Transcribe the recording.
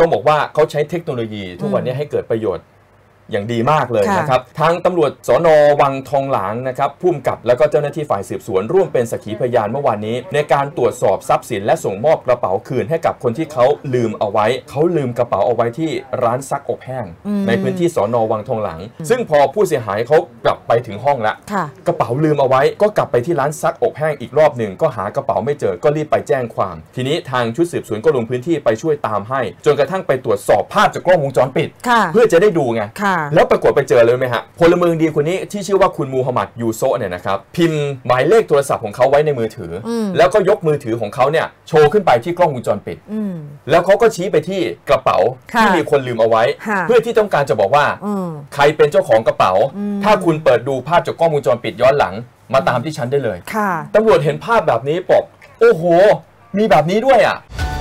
ต้องบอกว่าเขาใช้เทคโนโลยีทุกวันนี้ให้เกิดประโยชน์อย่างดีมากเลยนะครับทางตำรวจสน.วังทองหลางนะครับผู้กำกับแล้วก็เจ้าหน้าที่ฝ่ายสืบสวนร่วมเป็นสักขีพยานเมื่อวานนี้ในการตรวจสอบทรัพย์สินและส่งมอบกระเป๋าคืนให้กับคนที่เขาลืมเอาไว้เขาลืมกระเป๋าเอาไว้ที่ร้านซักอบแห้งในพื้นที่สน.วังทองหลางซึ่งพอผู้เสียหายเขากลับไปถึงห้องแล้วกระเป๋าลืมเอาไว้ก็กลับไปที่ร้านซักอบแห้งอีกรอบหนึ่งก็หากระเป๋าไม่เจอก็รีบไปแจ้งความทีนี้ทางชุดสืบสวนก็ลงพื้นที่ไปช่วยตามให้จนกระทั่งไปตรวจสอบภาพจากกล้องวงจรปิดเพื่อจะได้ดูไงแล้วปรากฏไปเจอเลยไหมฮะพลเมืองดีคนนี้ที่ชื่อว่าคุณมูฮัมหมัดยูโซเนี่ยนะครับพิมพ์หมายเลขโทรศัพท์ของเขาไว้ในมือถือแล้วก็ยกมือถือของเขาเนี่ยโชว์ขึ้นไปที่กล้องวงจรปิดแล้วเขาก็ชี้ไปที่กระเป๋าที่มีคนลืมเอาไว้เพื่อที่ต้องการจะบอกว่าใครเป็นเจ้าของกระเป๋าถ้าคุณเปิดดูภาพจากกล้องวงจรปิดย้อนหลังมาตามที่ฉันได้เลยตำรวจเห็นภาพแบบนี้บอกโอ้โหมีแบบนี้ด้วยอ่ะ